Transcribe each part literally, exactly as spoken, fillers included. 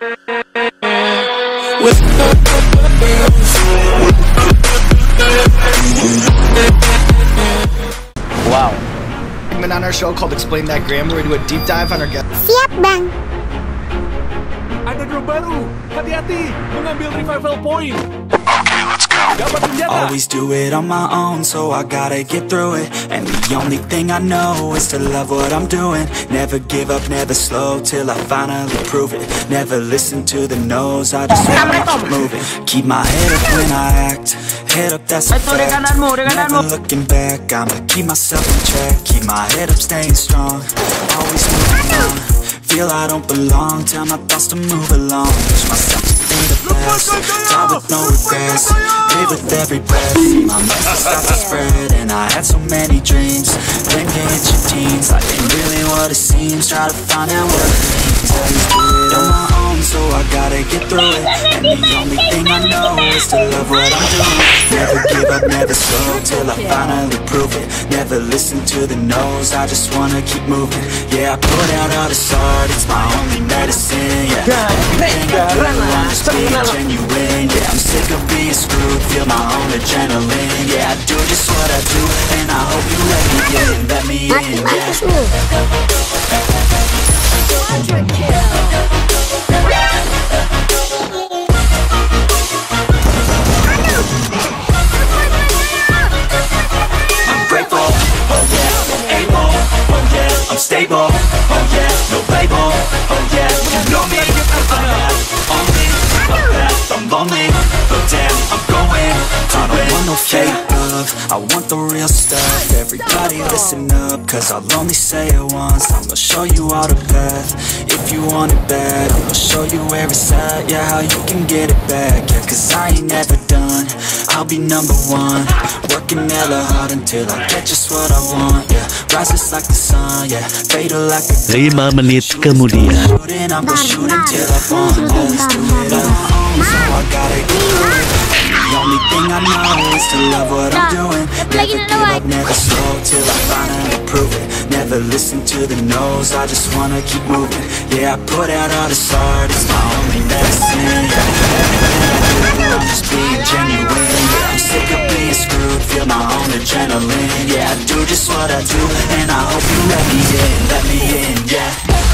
Wow. On our show called Explain That Grammar, we do a deep dive on our guest. Siap, Bang. Ada drop baru. Hati-hati, mengambil revival point. Okay, let's go. Always do it on my own, so I gotta get through it. And the only thing I know is to love what I'm doing. Never give up, never slow, till I finally prove it. Never listen to the no's, I just wanna keep moving. Keep my head up when I act, head up, that's a fact. Never looking back, I'ma keep myself in check. Keep my head up, staying strong, always moving on. Feel I don't belong, tell my thoughts to move along. Push myself to be the best, die with no regrets. Live with every breath, see my message start to spread. And I had so many dreams, then you hit your teens. Life ain't really what it seems, try to find out what it means. Always do it on my own, so I gotta get through it. And the only thing I know is to love what I'm doing. Never give up, never slow, till I finally prove it. Never listen to the no's, I just wanna keep moving. Yeah, I put out all this art, it's my only medicine. Yeah, everything I do, I'm just being genuine. Yeah, I'm sick of being screwed, feel my own adrenaline. Yeah, I do just what I do, and I hope you let me in, let me in, yeah. I'm grateful, oh yeah, able, oh yeah, I'm stable, oh yeah, no label, oh yeah, you know me, I have only a path, I'm lonely, but damn, I'm going to I don't want no fake love, I want the real stuff. Everybody listen up, cause I'll only say it once. I'ma show you all the path, if you want it bad. I'ma show you where it's at, yeah, how you can get it back. Yeah, cause I ain't never done, I'll be number one. Working hella hard until I get just what I want. Yeah, rises like the sun, yeah, fatal like a lima menit kemudian. shooting, I'm gonna shoot until I want. Always do it on my own, so I gotta get through it. The only thing I know is to love what I'm doing. Never give up, never slow, till I finally prove it. Never listen to the no's, I just wanna keep moving. Yeah, I put out all this art, it's my only medicine. Yeah, everything I do, I'm just being genuine. Yeah, I'm sick of being screwed, feel my own adrenaline. Yeah, I do just what I do, and I hope you let me in, let me in, yeah.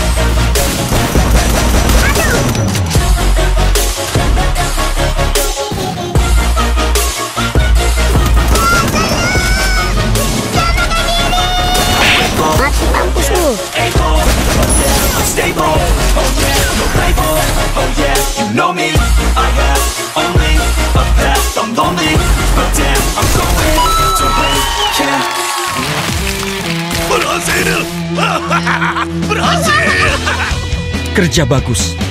I'm stable, oh yeah, no label, oh yeah, you know me, I have only a path, I'm lonely, but damn, I'm going to win, yeah. Berhasil! Berhasil! Kerja bagus.